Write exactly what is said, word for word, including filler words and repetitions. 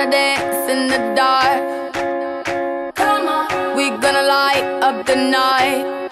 gonna dance in the dark. Come on, we gonna light up the night.